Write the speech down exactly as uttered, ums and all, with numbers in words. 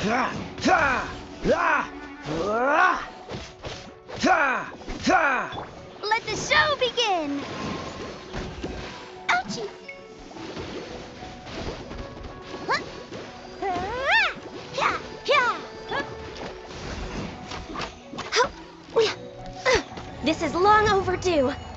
Let the show begin! Ouchie! This is long overdue.